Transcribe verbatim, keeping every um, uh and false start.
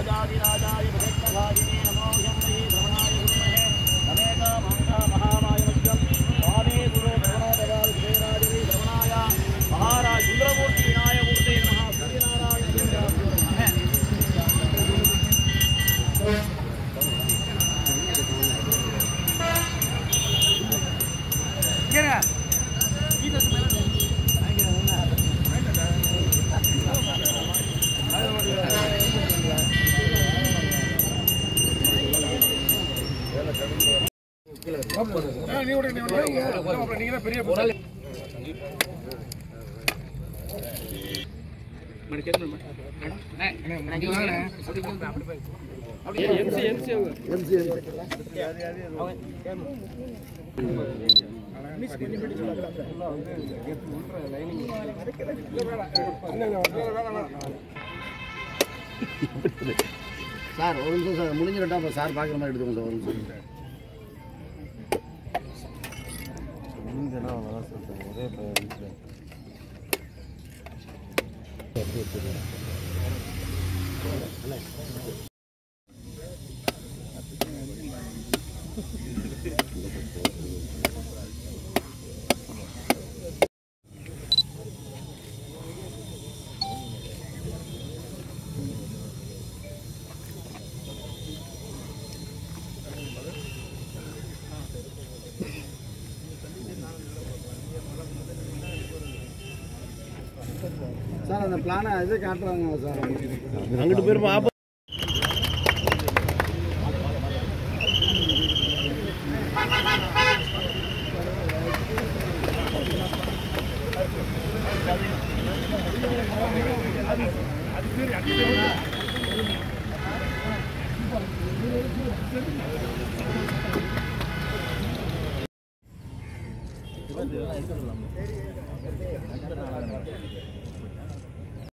राजाधिराजाय भगत्भागिने नमो यम्मये भ्रमणाय गुरुमहे नमेका मांगा महामाय मध्यम स्वामी गुरु भ्रमणोदगाल विजयराजवे भ्रमणाय महाराज रुद्रमूर्ति विनायमूर्ते नमः सूर्यनारायण சார் ஒரு நிமிஷம் சார் முடிஞ்சிட்டா அப்போ சார் பார்க்குற மாதிரி எடுத்துக்கோங்க சார் ஒரு நிமிஷம் முடிஞ்சனா அவ்வளோதான் சார் ஒரே சார் அந்த பிளானை இது காட்டுறாங்க சார் அங்கிட்டு போயிருமா அது